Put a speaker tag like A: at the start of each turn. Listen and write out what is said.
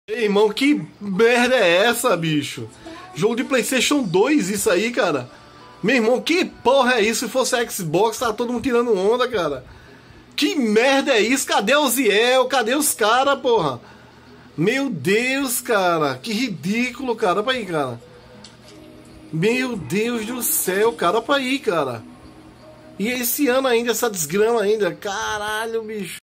A: Ei, irmão, que merda é essa, bicho? Jogo de PlayStation 2, isso aí, cara. Meu irmão, que porra é isso? Se fosse Xbox, tá todo mundo tirando onda, cara. Que merda é isso? Cadê o Ziel? Cadê os caras, porra? Meu Deus, cara. Que ridículo, cara. Olha pra aí, cara. Meu Deus do céu, cara. Olha pra aí, cara. E esse ano ainda, essa desgrama ainda. Caralho, bicho.